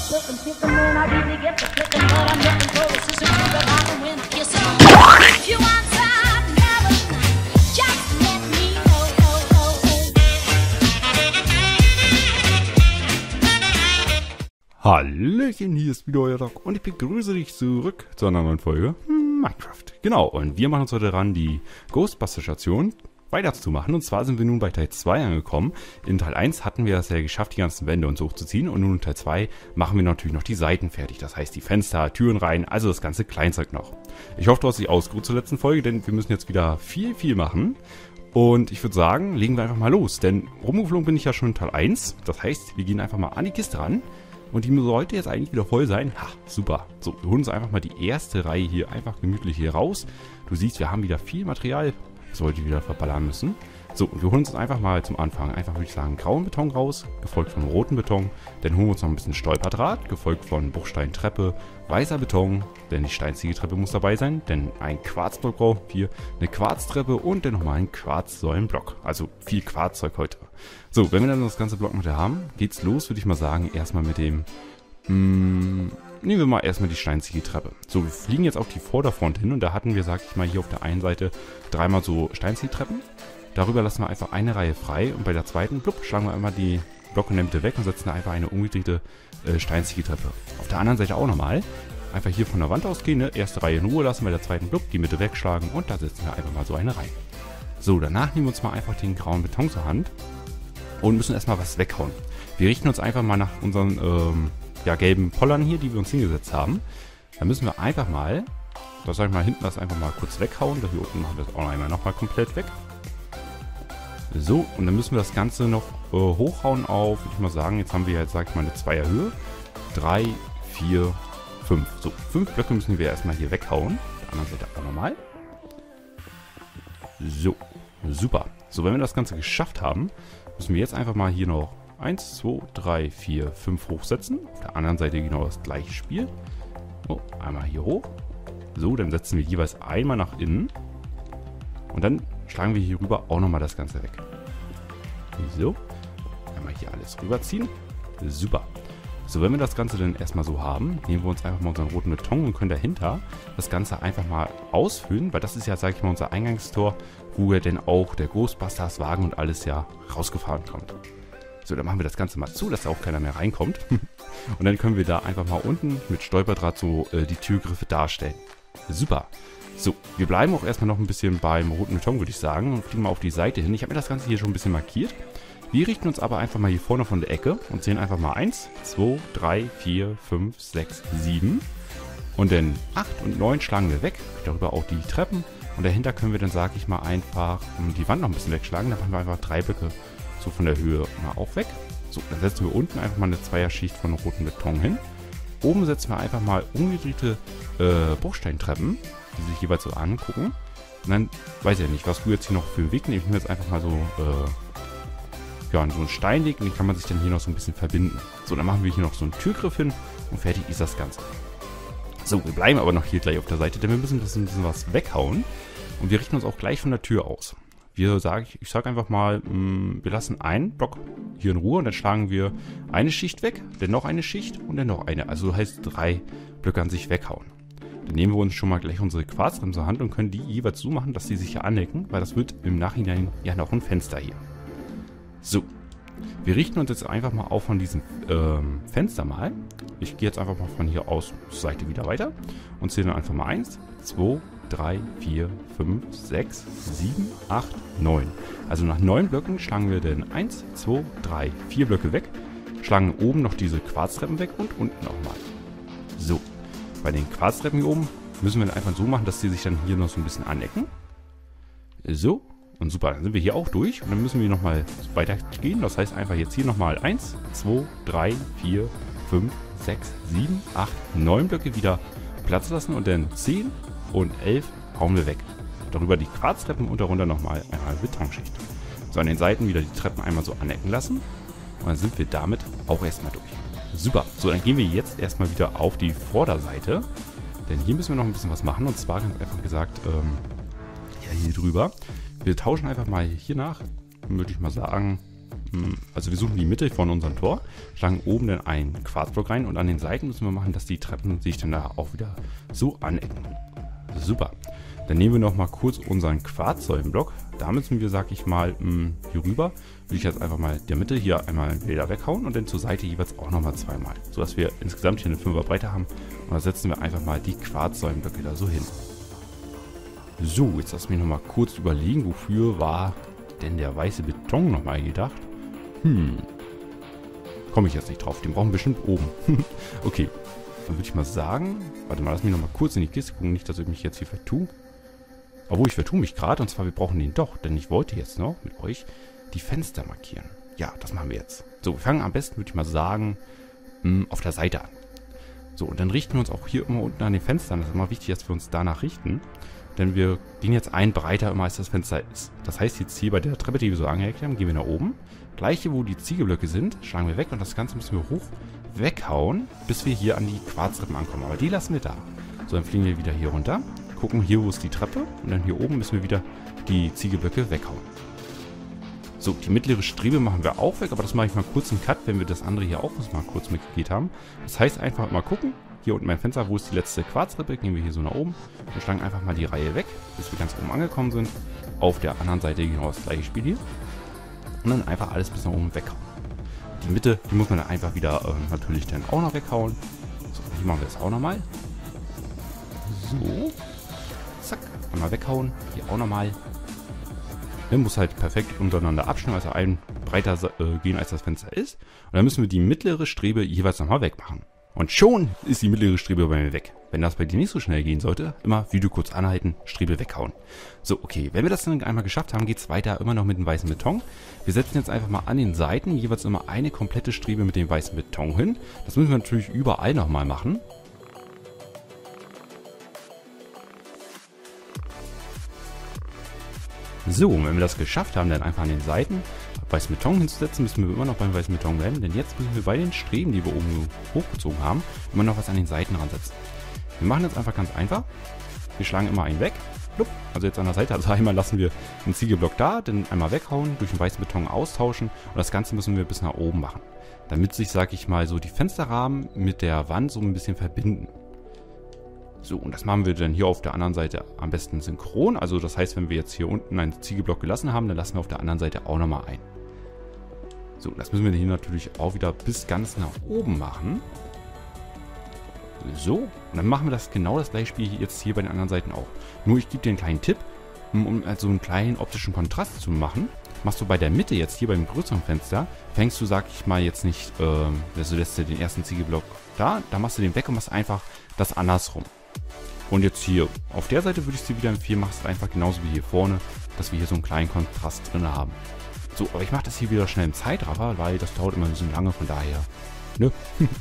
silk and thick, and when I really get the clicking, what I'm looking for is just a groove that I can win a kiss. If you want some melody, just let me know. Hallöchen, hier ist wieder euer Doc und ich begrüße dich zurück zu einer neuen Folge Minecraft. Genau, und wir machen uns heute ran, die Ghostbuster-Station weiterzumachen. Und zwar sind wir nun bei Teil 2 angekommen. In Teil 1 hatten wir es ja geschafft, die ganzen Wände und so hochzuziehen. Und nun in Teil 2 machen wir natürlich noch die Seiten fertig. Das heißt, die Fenster, Türen rein, also das ganze Kleinzeug noch. Ich hoffe, du hast dich ausgeruht zur letzten Folge, denn wir müssen jetzt wieder viel machen. Und ich würde sagen, legen wir einfach mal los. Denn rumgeflogen bin ich ja schon in Teil 1. Das heißt, wir gehen einfach mal an die Kiste ran. Und die sollte jetzt eigentlich wieder voll sein. Ha, super. So, wir holen uns einfach mal die erste Reihe hier einfach gemütlich hier raus. Du siehst, wir haben wieder viel Material. Sollte wieder verballern müssen. So, und wir holen uns einfach mal zum Anfang einfach, würde ich sagen, grauen Beton raus, gefolgt von rotem Beton. Dann holen wir uns noch ein bisschen Stolperdraht, gefolgt von Bruchsteintreppe, weißer Beton, denn die Steinziegeltreppe muss dabei sein, denn ein Quarzblock braucht hier, eine Quarztreppe und dann nochmal ein Quarzsäulenblock. Also viel Quarzzeug heute. So, wenn wir dann das ganze Blockmaterial haben, geht's los, würde ich mal sagen, erstmal mit dem, nehmen wir mal erstmal die Steinziegeltreppe. So, wir fliegen jetzt auf die Vorderfront hin und da hatten wir, sag ich mal, hier auf der einen Seite dreimal so Steinziegeltreppen. Darüber lassen wir einfach eine Reihe frei und bei der zweiten, blub, schlagen wir einmal die Blocke in der Mitte weg und setzen da einfach eine umgedrehte Steinziegeltreppe. Auf der anderen Seite auch nochmal. Einfach hier von der Wand ausgehen, ne? Erste Reihe in Ruhe lassen, bei der zweiten, blub, die Mitte wegschlagen und da setzen wir einfach mal so eine Reihe. So, danach nehmen wir uns mal einfach den grauen Beton zur Hand und müssen erstmal was weghauen. Wir richten uns einfach mal nach unseren gelben Pollern hier, die wir uns hingesetzt haben. Da müssen wir einfach mal, das sag ich mal, hinten das einfach mal kurz weghauen. Da hier unten machen wir das auch einmal nochmal komplett weg. So, und dann müssen wir das Ganze noch hochhauen auf, würde ich mal sagen, jetzt haben wir jetzt, sag ich mal, eine Zweierhöhe. 3, 4, 5. So, 5 Blöcke müssen wir erstmal hier weghauen. Auf der anderen Seite auch nochmal. So, super. So, wenn wir das Ganze geschafft haben, müssen wir jetzt einfach mal hier noch 1, 2, 3, 4, 5 hochsetzen. Auf der anderen Seite genau das gleiche Spiel. So, einmal hier hoch. So, dann setzen wir jeweils einmal nach innen. Und dann schlagen wir hier rüber auch nochmal das Ganze weg. So, einmal hier alles rüberziehen. Super. So, wenn wir das Ganze dann erstmal so haben, nehmen wir uns einfach mal unseren roten Beton und können dahinter das Ganze einfach mal ausfüllen, weil das ist ja, sag ich mal, unser Eingangstor, wo ja dann auch der Ghostbusters Wagen und alles ja rausgefahren kommt. So, dann machen wir das Ganze mal zu, dass da auch keiner mehr reinkommt. Und dann können wir da einfach mal unten mit Stolperdraht so die Türgriffe darstellen. Super. So, wir bleiben auch erstmal noch ein bisschen beim roten Beton, würde ich sagen, und fliegen mal auf die Seite hin. Ich habe mir das Ganze hier schon ein bisschen markiert. Wir richten uns aber einfach mal hier vorne von der Ecke und zählen einfach mal 1, 2, 3, 4, 5, 6, 7. Und dann 8 und 9 schlagen wir weg. Darüber auch die Treppen. Und dahinter können wir dann, sage ich mal, einfach die Wand noch ein bisschen wegschlagen. Dann machen wir einfach 3 Blöcke so von der Höhe mal auch weg. So, dann setzen wir unten einfach mal eine Zweierschicht von rotem Beton hin. Oben setzen wir einfach mal umgedrehte Bruchsteintreppen, die sich jeweils so angucken. Und dann, weiß ich ja nicht, was du jetzt hier noch für einen Weg nimmst. Ich nehme jetzt einfach mal so, so einen Steinweg und den kann man sich dann hier noch so ein bisschen verbinden. So, dann machen wir hier noch so einen Türgriff hin und fertig ist das Ganze. So, wir bleiben aber noch hier gleich auf der Seite, denn wir müssen ein bisschen was weghauen. Und wir richten uns auch gleich von der Tür aus. Ich sage einfach mal, wir lassen einen Block hier in Ruhe und dann schlagen wir eine Schicht weg, dann noch eine Schicht und dann noch eine. Also heißt 3 Blöcke an sich weghauen. Dann nehmen wir uns schon mal gleich unsere Quarztreppen zur Hand und können die jeweils so machen, dass sie sich hier anecken, weil das wird im Nachhinein ja noch ein Fenster hier. So, wir richten uns jetzt einfach mal auf von diesem Fenster mal. Ich gehe jetzt einfach mal von hier aus zur Seite wieder weiter und zähle dann einfach mal 1, 2, 3, 4, 5, 6, 7, 8, 9. Also nach 9 Blöcken schlagen wir dann 1, 2, 3, 4 Blöcke weg, schlagen oben noch diese Quarztreppen weg und unten nochmal. So, bei den Quarztreppen hier oben müssen wir dann einfach so machen, dass die sich dann hier noch so ein bisschen anecken. So, und super, dann sind wir hier auch durch und dann müssen wir nochmal weitergehen. Das heißt einfach jetzt hier nochmal 1, 2, 3, 4, 5, 6, 7, 8, 9 Blöcke wieder Platz lassen und dann 10 und 11 hauen wir weg. Darüber die Quarztreppen und darunter nochmal einmal Betonschicht. So, an den Seiten wieder die Treppen einmal so anecken lassen. Und dann sind wir damit auch erstmal durch. Super. So, dann gehen wir jetzt erstmal wieder auf die Vorderseite. Denn hier müssen wir noch ein bisschen was machen. Und zwar ganz einfach gesagt, hier drüber. Wir tauschen einfach mal hier nach, würde ich mal sagen, Also wir suchen die Mitte von unserem Tor, schlagen oben dann einen Quarzblock rein und an den Seiten müssen wir machen, dass die Treppen sich dann da auch wieder so anecken. Super. Dann nehmen wir noch mal kurz unseren Quarzsäulenblock. Da müssen wir, sag ich mal, hier rüber. Würde ich jetzt einfach mal der Mitte hier einmal wieder weghauen und dann zur Seite jeweils auch noch mal zweimal. Sodass wir insgesamt hier eine 5er Breite haben. Und da setzen wir einfach mal die Quarzsäulenblöcke da so hin. So, jetzt lass mich noch mal kurz überlegen, wofür war denn der weiße Beton noch mal gedacht? Komme ich jetzt nicht drauf. Den brauchen wir bestimmt oben. Okay, dann würde ich mal sagen, warte mal, lass mich noch mal kurz in die Kiste gucken, nicht, dass ich mich jetzt hier vertue. Obwohl, ich vertue mich gerade, und zwar, wir brauchen den doch, denn ich wollte jetzt noch mit euch die Fenster markieren. Ja, das machen wir jetzt. So, wir fangen am besten, würde ich mal sagen, auf der Seite an. So, und dann richten wir uns auch hier immer unten an den Fenstern. Das ist immer wichtig, dass wir uns danach richten. Denn wir gehen jetzt ein breiter immer, als das Fenster ist. Das heißt, jetzt hier bei der Treppe, die wir so angehängt haben, gehen wir nach oben. Gleich hier, wo die Ziegelblöcke sind, schlagen wir weg und das Ganze müssen wir hoch weghauen, bis wir hier an die Quarzrippen ankommen. Aber die lassen wir da. So, dann fliegen wir wieder hier runter. Gucken hier, wo ist die Treppe. Und dann hier oben müssen wir wieder die Ziegelblöcke weghauen. So, die mittlere Strebe machen wir auch weg, aber das mache ich mal kurz im Cut, wenn wir das andere hier auch mal kurz mitgegeben haben. Das heißt, einfach mal gucken. Hier unten mein Fenster, wo ist die letzte Quarzrippe? Gehen wir hier so nach oben und schlagen einfach mal die Reihe weg, bis wir ganz oben angekommen sind. Auf der anderen Seite genau das gleiche Spiel hier. Und dann einfach alles bis nach oben weghauen. Die Mitte, die muss man dann einfach wieder natürlich dann auch noch weghauen. So, hier machen wir das auch nochmal. So. Zack, einmal weghauen. Hier auch nochmal. Dann muss halt perfekt untereinander abschneiden, also ein breiter gehen, als das Fenster ist. Und dann müssen wir die mittlere Strebe jeweils nochmal wegmachen. Und schon ist die mittlere Strebe bei mir weg. Wenn das bei dir nicht so schnell gehen sollte, immer Video kurz anhalten, Strebe weghauen. So, okay, wenn wir das dann einmal geschafft haben, geht es weiter immer noch mit dem weißen Beton. Wir setzen jetzt einfach mal an den Seiten jeweils immer eine komplette Strebe mit dem weißen Beton hin. Das müssen wir natürlich überall nochmal machen. So, und wenn wir das geschafft haben, dann einfach an den Seiten weißen Beton hinzusetzen, müssen wir immer noch beim weißen Beton bleiben, denn jetzt müssen wir bei den Streben, die wir oben hochgezogen haben, immer noch was an den Seiten ransetzen. Wir machen das einfach ganz einfach. Wir schlagen immer einen weg, also jetzt an der Seite, also einmal lassen wir den Ziegelblock da, dann einmal weghauen, durch den weißen Beton austauschen und das Ganze müssen wir bis nach oben machen, damit sich, sag ich mal, so die Fensterrahmen mit der Wand so ein bisschen verbinden. So, und das machen wir dann hier auf der anderen Seite am besten synchron. Also das heißt, wenn wir jetzt hier unten einen Ziegelblock gelassen haben, dann lassen wir auf der anderen Seite auch nochmal ein. So, das müssen wir hier natürlich auch wieder bis ganz nach oben machen. So, und dann machen wir das genau das gleiche Spiel jetzt hier bei den anderen Seiten auch. Nur ich gebe dir einen kleinen Tipp, um also einen kleinen optischen Kontrast zu machen. Machst du bei der Mitte jetzt hier beim größeren Fenster, fängst du, sag ich mal, jetzt nicht, also lässt du den ersten Ziegelblock da machst du den weg und machst einfach das andersrum. Und jetzt hier auf der Seite würde ich dir wieder empfehlen, machst du einfach genauso wie hier vorne, dass wir hier so einen kleinen Kontrast drin haben. So, aber ich mache das hier wieder schnell im Zeitraffer, weil das dauert immer ein bisschen lange, von daher, ne?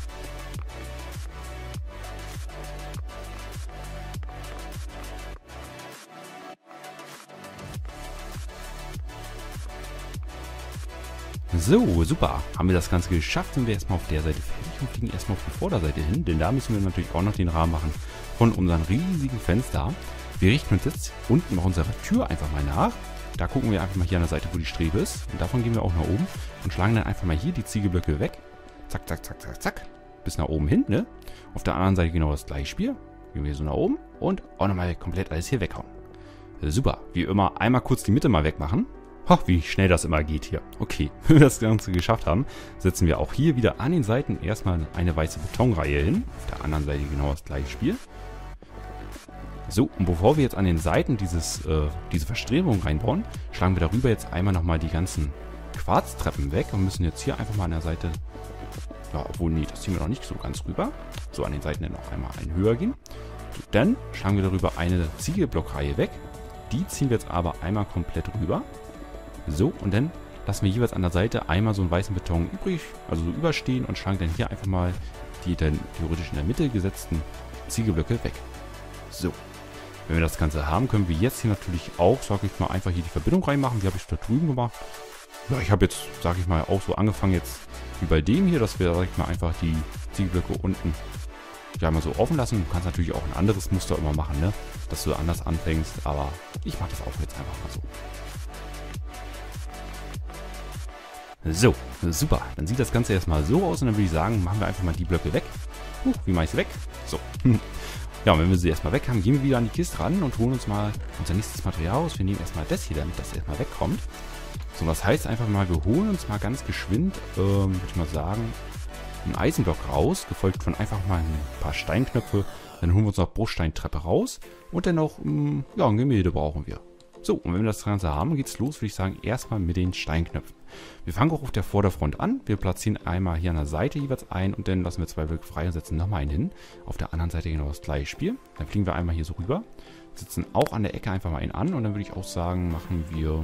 So, super. Haben wir das Ganze geschafft, sind wir erstmal auf der Seite fertig und fliegen erstmal auf die Vorderseite hin, denn da müssen wir natürlich auch noch den Rahmen machen von unserem riesigen Fenster. Wir richten uns jetzt unten nach unserer Tür einfach mal nach. Da gucken wir einfach mal hier an der Seite, wo die Strebe ist. Und davon gehen wir auch nach oben und schlagen dann einfach mal hier die Ziegelblöcke weg. Zack, zack, zack, zack, zack. Bis nach oben hin, ne? Auf der anderen Seite genau das gleiche Spiel. Gehen wir so nach oben und auch nochmal komplett alles hier weghauen. Super. Wie immer, einmal kurz die Mitte mal wegmachen. Ach, wie schnell das immer geht hier. Okay, wenn wir das Ganze geschafft haben, setzen wir auch hier wieder an den Seiten erstmal eine weiße Betonreihe hin. Auf der anderen Seite genau das gleiche Spiel. So, und bevor wir jetzt an den Seiten diese Verstrebung reinbauen, schlagen wir darüber jetzt einmal nochmal die ganzen Quarztreppen weg und müssen jetzt hier einfach mal an der Seite, ja, obwohl, nee, das ziehen wir noch nicht so ganz rüber. So, an den Seiten dann noch einmal einen höher gehen. So, dann schlagen wir darüber eine Ziegelblockreihe weg. Die ziehen wir jetzt aber einmal komplett rüber. So, und dann lassen wir jeweils an der Seite einmal so einen weißen Beton übrig, also so überstehen und schlagen dann hier einfach mal die dann theoretisch in der Mitte gesetzten Ziegelblöcke weg. So, wenn wir das Ganze haben, können wir jetzt hier natürlich auch, sag ich mal, einfach hier die Verbindung reinmachen. Die habe ich da drüben gemacht. Ja, ich habe jetzt, sag ich mal, auch so angefangen jetzt wie bei dem hier, dass wir, sag ich mal, einfach die Ziegelblöcke unten ja mal so offen lassen. Du kannst natürlich auch ein anderes Muster immer machen, ne? Dass du anders anfängst, aber ich mache das auch jetzt einfach mal so. So, super. Dann sieht das Ganze erstmal so aus und dann würde ich sagen, machen wir einfach mal die Blöcke weg. Wie mache ich sie weg? So. Ja, und wenn wir sie erstmal weg haben, gehen wir wieder an die Kiste ran und holen uns mal unser nächstes Material raus. Wir nehmen erstmal das hier, damit das erstmal wegkommt. So, das heißt einfach mal, wir holen uns mal ganz geschwind, würde ich mal sagen, einen Eisenblock raus, gefolgt von einfach mal ein paar Steinknöpfe. Dann holen wir uns noch Bruchsteintreppe raus und dann noch, ja, ein Gemälde brauchen wir. So, und wenn wir das Ganze haben, geht's los, würde ich sagen, erstmal mit den Steinknöpfen. Wir fangen auch auf der Vorderfront an. Wir platzieren einmal hier an der Seite jeweils ein und dann lassen wir 2 Blöcke frei und setzen nochmal einen hin. Auf der anderen Seite genau das gleiche Spiel. Dann fliegen wir einmal hier so rüber, setzen auch an der Ecke einfach mal einen an und dann würde ich auch sagen, machen wir,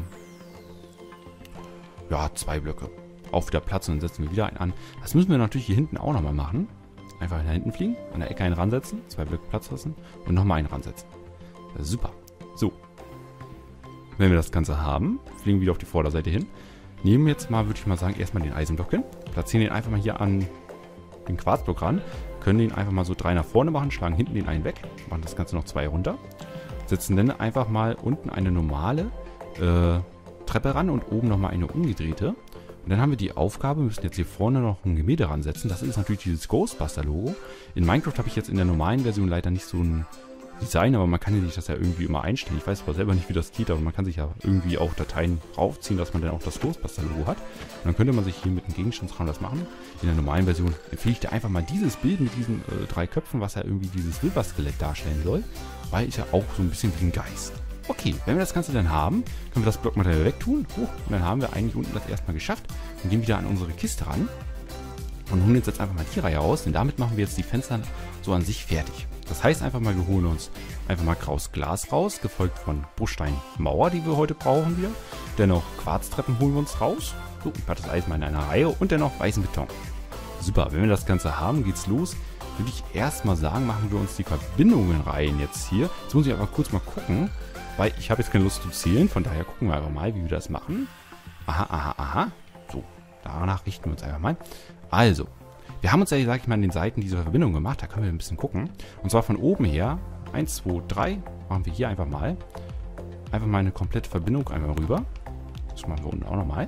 ja, 2 Blöcke. Auch wieder Platz und dann setzen wir wieder einen an. Das müssen wir natürlich hier hinten auch nochmal machen. Einfach nach hinten fliegen, an der Ecke einen ransetzen, 2 Blöcke Platz lassen und nochmal einen ransetzen. Super. So. Wenn wir das Ganze haben, fliegen wir wieder auf die Vorderseite hin. Nehmen jetzt mal, würde ich mal sagen, erstmal den Eisenblock hin. Platzieren den einfach mal hier an den Quarzblock ran. Können den einfach mal so 3 nach vorne machen, schlagen hinten den einen weg. Machen das Ganze noch 2 runter. Setzen dann einfach mal unten eine normale Treppe ran und oben nochmal eine umgedrehte. Und dann haben wir die Aufgabe, wir müssen jetzt hier vorne noch ein Gemälde ransetzen. Das ist natürlich dieses Ghostbuster-Logo. In Minecraft habe ich jetzt in der normalen Version leider nicht so ein Design, aber man kann sich das ja irgendwie immer einstellen. Ich weiß aber selber nicht, wie das geht, aber man kann sich ja irgendwie auch Dateien raufziehen, dass man dann auch das Ghostbuster-Logo hat. Und dann könnte man sich hier mit dem Gegenstandsraum das machen. In der normalen Version empfehle ich dir einfach mal dieses Bild mit diesen 3 Köpfen, was ja irgendwie dieses Silberskelett darstellen soll, weil ist ja auch so ein bisschen wie ein Geist. Okay, wenn wir das Ganze dann haben, können wir das Blockmaterial wegtun. Und dann haben wir eigentlich unten das erstmal geschafft und gehen wieder an unsere Kiste ran und holen jetzt einfach mal die Reihe raus, denn damit machen wir jetzt die Fenster so an sich fertig. Das heißt einfach mal, wir holen uns einfach mal graues Glas raus, gefolgt von Bruchsteinmauer, die wir heute brauchen wir. Dennoch Quarztreppen holen wir uns raus. So, ich packe das Eis mal in einer Reihe und dennoch weißen Beton. Super, wenn wir das Ganze haben, geht's los. Würde ich erstmal sagen, machen wir uns die Verbindungen rein jetzt hier. Jetzt muss ich aber kurz mal gucken, weil ich habe jetzt keine Lust zu zählen. Von daher gucken wir einfach mal, wie wir das machen. Aha. So, danach richten wir uns einfach mal. Also, wir haben uns ja, sag ich mal, an den Seiten diese Verbindung gemacht. Da können wir ein bisschen gucken. Und zwar von oben her. 1, 2, 3. Machen wir hier einfach mal. Einfach mal eine komplette Verbindung einmal rüber. Das machen wir unten auch nochmal.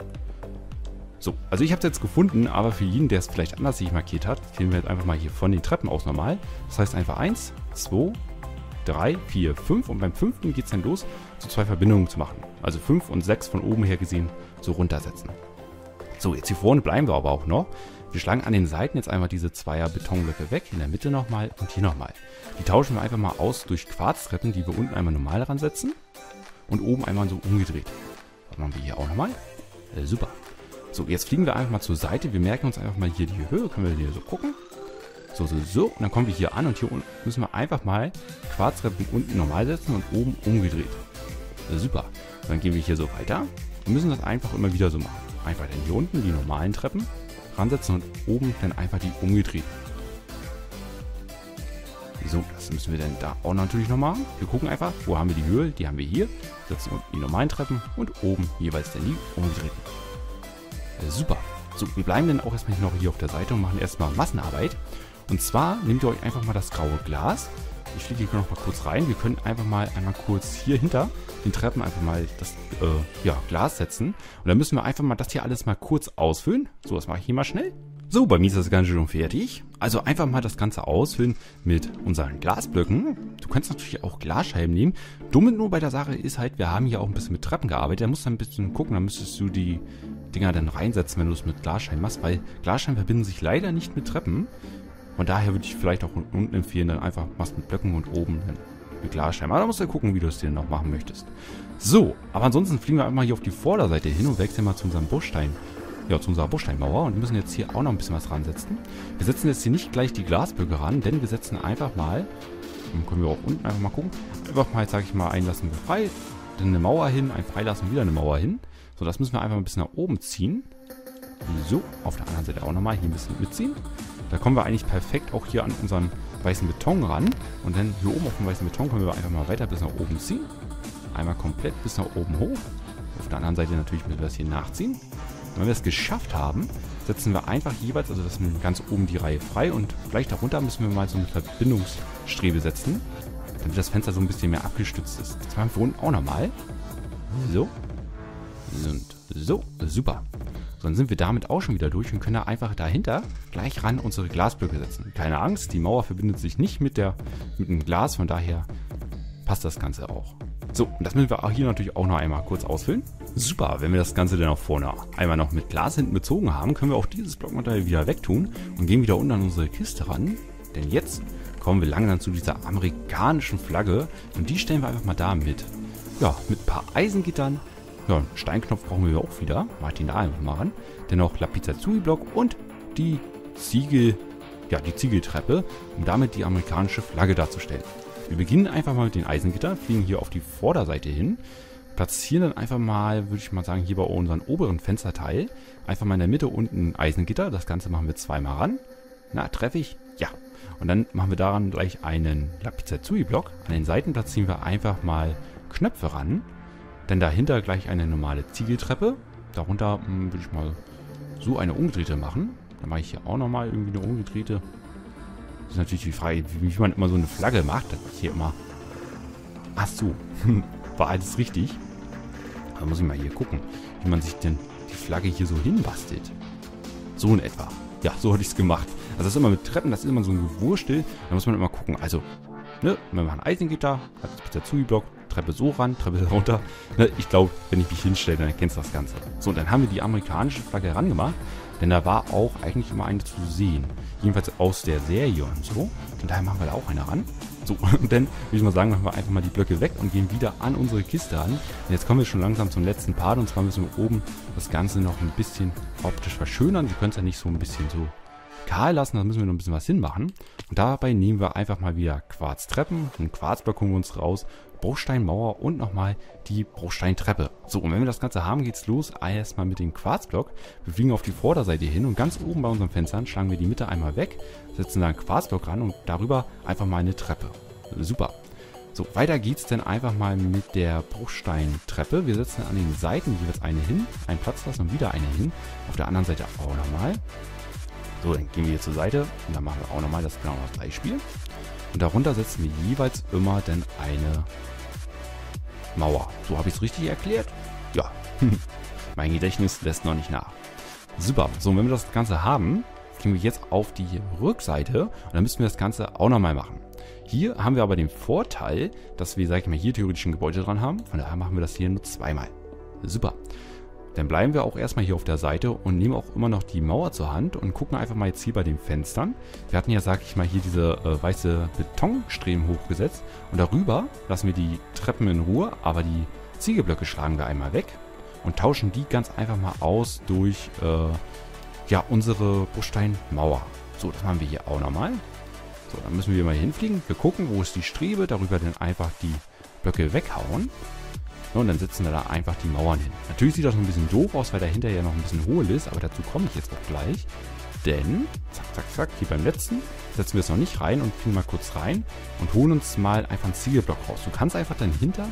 So, also ich habe es jetzt gefunden, aber für jeden, der es vielleicht anders sich markiert hat, zählen wir jetzt einfach mal hier von den Treppen aus normal. Das heißt einfach 1, 2, 3, 4, 5 und beim 5. geht es dann los, so 2 Verbindungen zu machen. Also 5 und 6 von oben her gesehen so runtersetzen. So, jetzt hier vorne bleiben wir aber auch noch. Wir schlagen an den Seiten jetzt einmal diese 2er Betonblöcke weg, in der Mitte nochmal und hier nochmal. Die tauschen wir einfach mal aus durch Quarztreppen, die wir unten einmal normal ransetzen und oben einmal so umgedreht. Das machen wir hier auch nochmal. Super. So, jetzt fliegen wir einfach mal zur Seite. Wir merken uns einfach mal hier die Höhe, können wir hier so gucken. So. Und dann kommen wir hier an und hier unten müssen wir einfach mal Quarztreppen unten normal setzen und oben umgedreht. Super. Dann gehen wir hier so weiter und müssen das einfach immer wieder so machen. Einfach dann hier unten die normalen Treppen ransetzen und oben dann einfach die umgedreht. So, das müssen wir dann da auch natürlich noch machen. Wir gucken einfach, wo haben wir die Höhe, die haben wir hier. Setzen unten die normalen Treppen und oben jeweils dann die umgedrehten. Super. So, wir bleiben dann auch erstmal noch hier auf der Seite und machen erstmal Massenarbeit. Und zwar nehmt ihr euch einfach mal das graue Glas. Ich fliege hier noch mal kurz rein. Wir können einfach mal einmal kurz hier hinter den Treppen einfach mal das Glas setzen. Und dann müssen wir einfach mal das hier alles mal kurz ausfüllen. So, das mache ich hier mal schnell. So, bei mir ist das Ganze schon fertig. Also einfach mal das Ganze ausfüllen mit unseren Glasblöcken. Du kannst natürlich auch Glasscheiben nehmen. Dumme nur bei der Sache ist halt, wir haben hier auch ein bisschen mit Treppen gearbeitet. Da musst du ein bisschen gucken, da müsstest du die Dinger dann reinsetzen, wenn du es mit Glasscheiben machst. Weil Glasscheiben verbinden sich leider nicht mit Treppen. Von daher würde ich vielleicht auch unten empfehlen, dann einfach machst mit Blöcken und oben dann mit Glasscheiben. Aber da musst du gucken, wie du es dir noch machen möchtest. So, aber ansonsten fliegen wir einmal hier auf die Vorderseite hin und wechseln mal zu unserem Bruchstein. Ja, zu unserer Bruchsteinmauer und müssen jetzt hier auch noch ein bisschen was ransetzen. Wir setzen jetzt hier nicht gleich die Glasblöcke ran, denn wir setzen einfach mal, dann können wir auch unten einfach mal gucken, einfach mal, sage ich mal, einen lassen wir frei, dann eine Mauer hin, einen freilassen, wieder eine Mauer hin. So, das müssen wir einfach ein bisschen nach oben ziehen. So, auf der anderen Seite auch nochmal hier ein bisschen mitziehen. Da kommen wir eigentlich perfekt auch hier an unseren weißen Beton ran. Und dann hier oben auf dem weißen Beton können wir einfach mal weiter bis nach oben ziehen. Einmal komplett bis nach oben hoch. Auf der anderen Seite natürlich müssen wir das hier nachziehen. Und wenn wir es geschafft haben, setzen wir einfach jeweils, also das ist ganz oben die Reihe frei und gleich darunter müssen wir mal so eine Verbindungsstrebe setzen, damit das Fenster so ein bisschen mehr abgestützt ist. Das machen wir unten auch nochmal. So. Und so. Super. So, dann sind wir damit auch schon wieder durch und können da einfach dahinter gleich ran unsere Glasblöcke setzen. Keine Angst, die Mauer verbindet sich nicht mit dem Glas, von daher passt das Ganze auch. So, und das müssen wir hier natürlich auch noch einmal kurz ausfüllen. Super, wenn wir das Ganze dann auch vorne einmal noch mit Glas hinten bezogen haben, können wir auch dieses Blockmodell wieder wegtun und gehen wieder unten an unsere Kiste ran. Denn jetzt kommen wir langsam zu dieser amerikanischen Flagge und die stellen wir einfach mal da mit. Ja, mit ein paar Eisengittern. Ja, einen Steinknopf brauchen wir auch wieder. Mach den da einfach mal ran. Dennoch Lapizzazzui-Block und die Ziegeltreppe, um damit die amerikanische Flagge darzustellen. Wir beginnen einfach mal mit den Eisengittern, fliegen hier auf die Vorderseite hin, platzieren dann einfach mal, würde ich mal sagen, hier bei unserem oberen Fensterteil, einfach mal in der Mitte unten ein Eisengitter. Das Ganze machen wir zweimal ran. Na, treffe ich? Ja. Und dann machen wir daran gleich einen Lapizzazzui-Block. An den Seiten platzieren wir einfach mal Knöpfe ran. Dann dahinter gleich eine normale Ziegeltreppe. Darunter würde ich mal so eine umgedrehte machen. Dann mache ich hier auch nochmal irgendwie eine umgedrehte. Das ist natürlich die Frage, wie man immer so eine Flagge macht. Das ist hier immer... Ach so, war alles richtig. Da muss ich mal hier gucken, wie man sich denn die Flagge hier so hinbastelt. So in etwa. Ja, so hatte ich es gemacht. Also das ist immer mit Treppen, das ist immer so ein Gewurstel. Da muss man immer gucken. Also, ne, wir machen Eisengitter, Lapizzazzui-Block, Treppe so ran, Treppe runter. Ne, ich glaube, wenn ich mich hinstelle, dann erkennst du das Ganze. So, und dann haben wir die amerikanische Flagge herangemacht. Denn da war auch eigentlich immer eine zu sehen. Jedenfalls aus der Serie und so. Und daher machen wir da auch eine ran. So, und dann würde ich mal sagen, machen wir einfach mal die Blöcke weg und gehen wieder an unsere Kiste ran. Und jetzt kommen wir schon langsam zum letzten Part. Und zwar müssen wir oben das Ganze noch ein bisschen optisch verschönern. Wir können es ja nicht so ein bisschen so kahl lassen. Da müssen wir noch ein bisschen was hinmachen. Und dabei nehmen wir einfach mal wieder Quarztreppen. Einen Quarzblock holen wir uns raus. Bruchsteinmauer und nochmal die Bruchsteintreppe. So, und wenn wir das Ganze haben, geht's los. Erstmal mit dem Quarzblock. Wir fliegen auf die Vorderseite hin und ganz oben bei unseren Fenstern schlagen wir die Mitte einmal weg, setzen da einen Quarzblock ran und darüber einfach mal eine Treppe. Super. So, weiter geht's dann einfach mal mit der Bruchsteintreppe. Wir setzen an den Seiten jeweils eine hin, einen Platz lassen und wieder eine hin. Auf der anderen Seite auch nochmal. So, dann gehen wir hier zur Seite und dann machen wir auch nochmal das genau das gleiche Spiel. Und darunter setzen wir jeweils immer dann eine Mauer. So, habe ich es richtig erklärt? Ja. Mein Gedächtnis lässt noch nicht nach. Super. So, und wenn wir das Ganze haben, fliegen wir jetzt auf die Rückseite und dann müssen wir das Ganze auch nochmal machen. Hier haben wir aber den Vorteil, dass wir, sag ich mal, hier theoretisch ein Gebäude dran haben. Von daher machen wir das hier nur zweimal. Super. Dann bleiben wir auch erstmal hier auf der Seite und nehmen auch immer noch die Mauer zur Hand und gucken einfach mal jetzt hier bei den Fenstern. Wir hatten ja, sag ich mal, hier diese weiße Betonstreben hochgesetzt und darüber lassen wir die Treppen in Ruhe, aber die Ziegelblöcke schlagen wir einmal weg und tauschen die ganz einfach mal aus durch ja, unsere Bruchsteinmauer. So, das machen wir hier auch nochmal. So, dann müssen wir mal hinfliegen. Wir gucken, wo ist die Strebe, darüber dann einfach die Blöcke weghauen. Und dann setzen wir da einfach die Mauern hin. Natürlich sieht das ein bisschen doof aus, weil dahinter ja noch ein bisschen hohl ist, aber dazu komme ich jetzt auch gleich. Denn, zack, zack, zack, hier beim letzten setzen wir es noch nicht rein und fliegen mal kurz rein und holen uns mal einfach einen Ziegelblock raus. Du kannst einfach dann hinter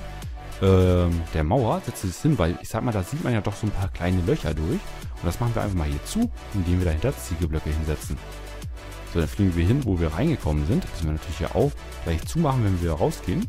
der Mauer, setzt es hin, weil ich sag mal, da sieht man ja doch so ein paar kleine Löcher durch. Und das machen wir einfach mal hier zu, indem wir dahinter Ziegelblöcke hinsetzen. So, dann fliegen wir hin, wo wir reingekommen sind. Das müssen wir natürlich ja auch gleich zumachen, wenn wir wieder rausgehen.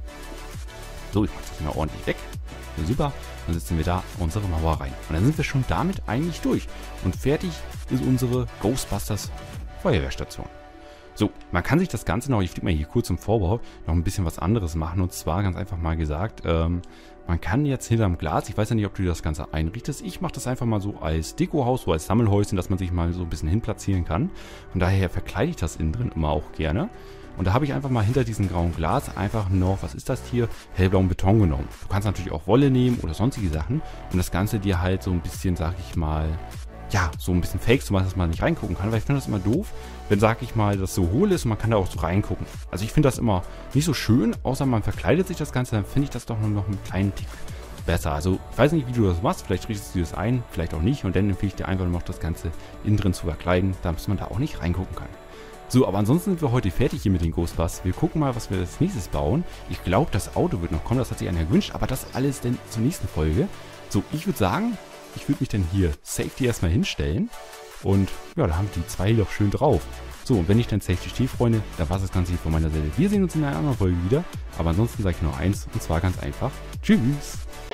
So, ich mache das mal ordentlich weg. Ja, super, dann setzen wir da unsere Mauer rein. Und dann sind wir schon damit eigentlich durch. Und fertig ist unsere Ghostbusters Feuerwehrstation. So, man kann sich das Ganze noch, ich fliege mal hier kurz im Vorbau, noch ein bisschen was anderes machen. Und zwar ganz einfach mal gesagt, man kann jetzt hinterm Glas, ich weiß ja nicht, ob du das Ganze einrichtest, ich mache das einfach mal so als Dekohaus, so als Sammelhäuschen, dass man sich mal so ein bisschen hinplatzieren kann. Von daher verkleide ich das innen drin immer auch gerne. Und da habe ich einfach mal hinter diesem grauen Glas einfach noch, was ist das hier, hellblauen Beton genommen. Du kannst natürlich auch Wolle nehmen oder sonstige Sachen und das Ganze dir halt so ein bisschen, sag ich mal, ja, so ein bisschen fake zu machen, dass man nicht reingucken kann. Weil ich finde das immer doof, wenn, sag ich mal, das so hohl ist und man kann da auch so reingucken. Also ich finde das immer nicht so schön, außer man verkleidet sich das Ganze, dann finde ich das doch noch einen kleinen Tick besser. Also ich weiß nicht, wie du das machst, vielleicht richtest du das ein, vielleicht auch nicht und dann empfehle ich dir einfach noch das Ganze innen drin zu verkleiden, damit man da auch nicht reingucken kann. So, aber ansonsten sind wir heute fertig hier mit den Ghostbusters. Wir gucken mal, was wir als nächstes bauen. Ich glaube, das Auto wird noch kommen, das hat sich einer gewünscht, aber das alles dann zur nächsten Folge. So, ich würde sagen, ich würde mich dann hier Safety erstmal hinstellen und ja, da haben die zwei doch schön drauf. So, und wenn ich dann Safety stehe, Freunde, dann war es das Ganze hier von meiner Seite. Wir sehen uns in einer anderen Folge wieder, aber ansonsten sage ich noch eins und zwar ganz einfach. Tschüss!